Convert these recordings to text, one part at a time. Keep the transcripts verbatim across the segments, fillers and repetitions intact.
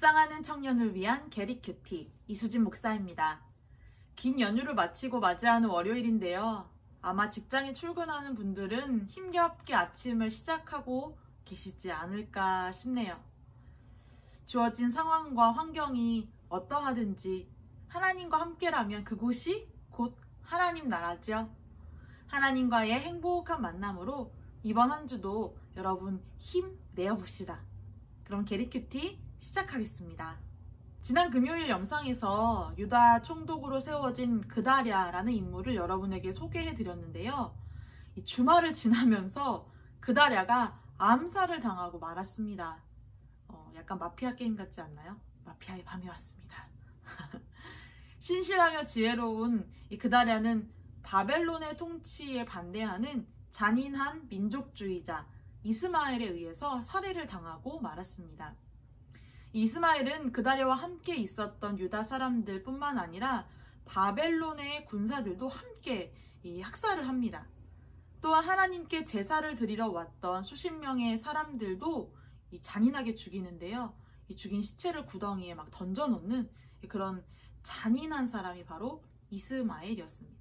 묵상하는 청년을 위한 게리큐티 이수진 목사입니다. 긴 연휴를 마치고 맞이하는 월요일인데요. 아마 직장에 출근하는 분들은 힘겹게 아침을 시작하고 계시지 않을까 싶네요. 주어진 상황과 환경이 어떠하든지 하나님과 함께라면 그곳이 곧 하나님 나라죠. 하나님과의 행복한 만남으로 이번 한 주도 여러분 힘 내어봅시다. 그럼 게리큐티 시작하겠습니다. 지난 금요일 영상에서 유다 총독으로 세워진 그다랴라는 인물을 여러분에게 소개해 드렸는데요. 이 주말을 지나면서 그다랴가 암살을 당하고 말았습니다. 어, 약간 마피아 게임 같지 않나요? 마피아의 밤이 왔습니다. 신실하며 지혜로운 이 그다랴는 바벨론의 통치에 반대하는 잔인한 민족주의자 이스마엘에 의해서 살해를 당하고 말았습니다. 이스마엘은 그다랴와 함께 있었던 유다 사람들 뿐만 아니라 바벨론의 군사들도 함께 이 학살을 합니다. 또한 하나님께 제사를 드리러 왔던 수십 명의 사람들도 이 잔인하게 죽이는데요. 이 죽인 시체를 구덩이에 막 던져놓는 그런 잔인한 사람이 바로 이스마엘이었습니다.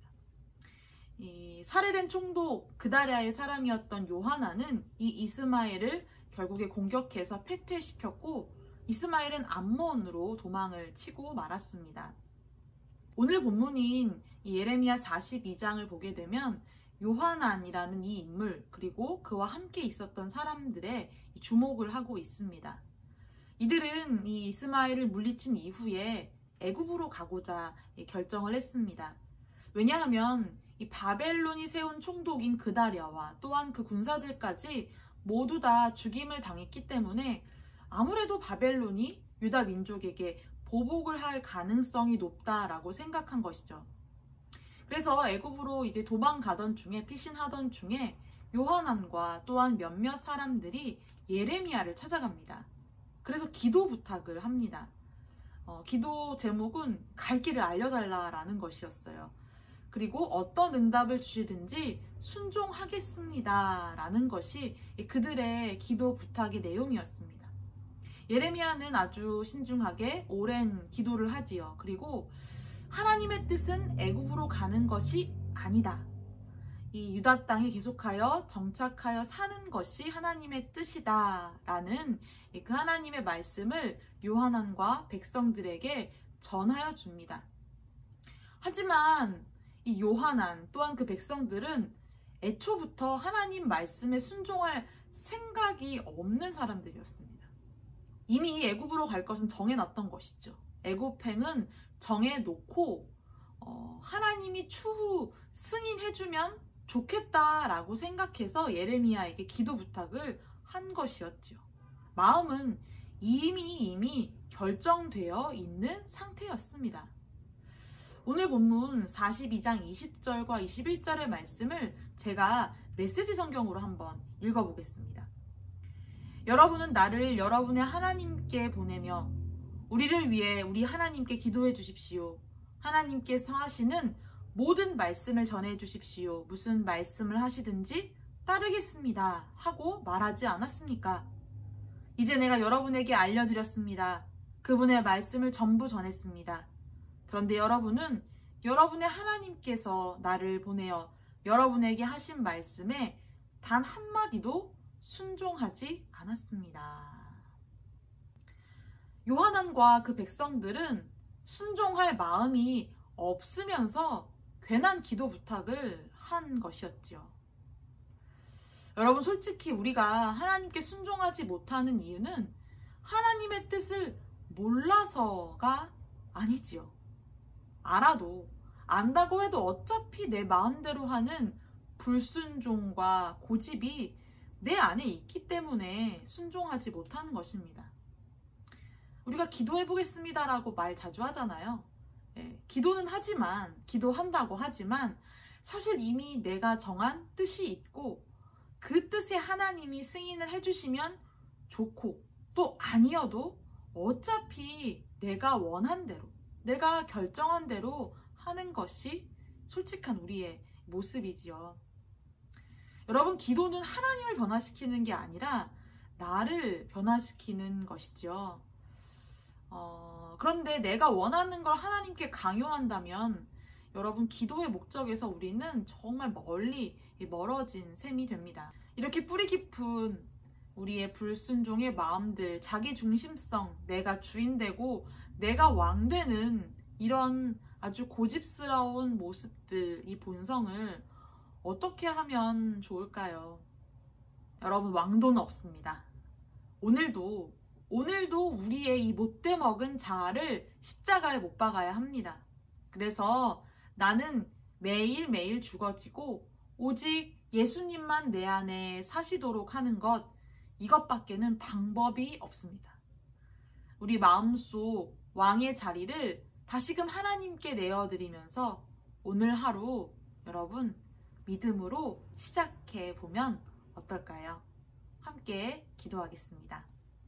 이 살해된 총독 그다랴의 사람이었던 요하나는 이 이스마엘을 결국에 공격해서 패퇴시켰고 이스마엘은 암몬으로 도망을 치고 말았습니다. 오늘 본문인 예레미야 사십이 장을 보게 되면 요하난이라는 이 인물 그리고 그와 함께 있었던 사람들의 주목을 하고 있습니다. 이들은 이 이스마엘을 물리친 이후에 애굽으로 가고자 결정을 했습니다. 왜냐하면 이 바벨론이 세운 총독인 그다랴와 또한 그 군사들까지 모두 다 죽임을 당했기 때문에 아무래도 바벨론이 유다 민족에게 보복을 할 가능성이 높다라고 생각한 것이죠. 그래서 애굽으로 이제 도망가던 중에 피신하던 중에 요하난과 또한 몇몇 사람들이 예레미야를 찾아갑니다. 그래서 기도 부탁을 합니다. 어, 기도 제목은 갈 길을 알려달라라는 것이었어요. 그리고 어떤 응답을 주시든지 순종하겠습니다 라는 것이 그들의 기도 부탁의 내용이었습니다. 예레미야는 아주 신중하게 오랜 기도를 하지요. 그리고 하나님의 뜻은 애굽으로 가는 것이 아니다. 이 유다 땅에 계속하여 정착하여 사는 것이 하나님의 뜻이다 라는 그 하나님의 말씀을 요하난과 백성들에게 전하여 줍니다. 하지만 이 요하난 또한 그 백성들은 애초부터 하나님 말씀에 순종할 생각이 없는 사람들이었습니다. 이미 애굽으로 갈 것은 정해놨던 것이죠. 애굽행은 정해놓고 어, 하나님이 추후 승인해주면 좋겠다라고 생각해서 예레미야에게 기도 부탁을 한 것이었죠. 마음은 이미 이미 결정되어 있는 상태였습니다. 오늘 본문 사십이 장 이십 절과 이십일 절의 말씀을 제가 메시지 성경으로 한번 읽어보겠습니다. 여러분은 나를 여러분의 하나님께 보내며 우리를 위해 우리 하나님께 기도해 주십시오. 하나님께서 하시는 모든 말씀을 전해 주십시오. 무슨 말씀을 하시든지 따르겠습니다 하고 말하지 않았습니까? 이제 내가 여러분에게 알려드렸습니다. 그분의 말씀을 전부 전했습니다. 그런데 여러분은 여러분의 하나님께서 나를 보내어 여러분에게 하신 말씀에 단 한마디도 순종하지 않았습니다. 요하난과 그 백성들은 순종할 마음이 없으면서 괜한 기도 부탁을 한 것이었지요. 여러분, 솔직히 우리가 하나님께 순종하지 못하는 이유는 하나님의 뜻을 몰라서가 아니지요. 알아도 안다고 해도 어차피 내 마음대로 하는 불순종과 고집이 내 안에 있기 때문에 순종하지 못하는 것입니다. 우리가 기도해 보겠습니다라고 말 자주 하잖아요. 예, 기도는 하지만, 기도한다고 하지만 사실 이미 내가 정한 뜻이 있고 그 뜻에 하나님이 승인을 해주시면 좋고 또 아니어도 어차피 내가 원한 대로, 내가 결정한 대로 하는 것이 솔직한 우리의 모습이지요. 여러분, 기도는 하나님을 변화시키는 게 아니라 나를 변화시키는 것이죠. 어, 그런데 내가 원하는 걸 하나님께 강요한다면 여러분, 기도의 목적에서 우리는 정말 멀리 멀어진 셈이 됩니다. 이렇게 뿌리 깊은 우리의 불순종의 마음들, 자기 중심성, 내가 주인되고 내가 왕되는 이런 아주 고집스러운 모습들, 이 본성을 어떻게 하면 좋을까요? 여러분, 왕도는 없습니다. 오늘도 오늘도 우리의 이 못돼 먹은 자아를 십자가에 못 박아야 합니다. 그래서 나는 매일매일 죽어지고 오직 예수님만 내 안에 사시도록 하는 것, 이것밖에는 방법이 없습니다. 우리 마음속 왕의 자리를 다시금 하나님께 내어드리면서 오늘 하루 여러분 믿음으로 시작해 보면 어떨까요? 함께 기도하겠습니다.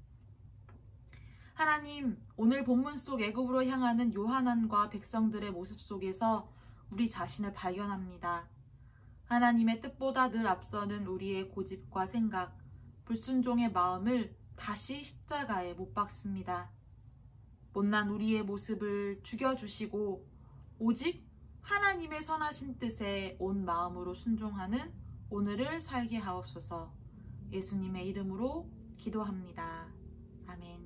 하나님, 오늘 본문 속 애굽으로 향하는 요한안과 백성들의 모습 속에서 우리 자신을 발견합니다. 하나님의 뜻보다 늘 앞서는 우리의 고집과 생각, 불순종의 마음을 다시 십자가에 못 박습니다. 못난 우리의 모습을 죽여주시고 오직 하나님의 선하신 뜻에 온 마음으로 순종하는 오늘을 살게 하옵소서. 예수님의 이름으로 기도합니다. 아멘.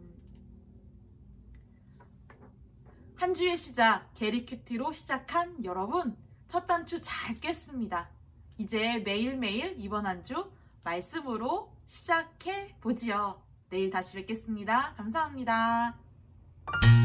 한 주의 시작, 게리큐티로 시작한 여러분, 첫 단추 잘 깼습니다. 이제 매일매일 이번 한 주 말씀으로 시작해 보지요. 내일 다시 뵙겠습니다. 감사합니다.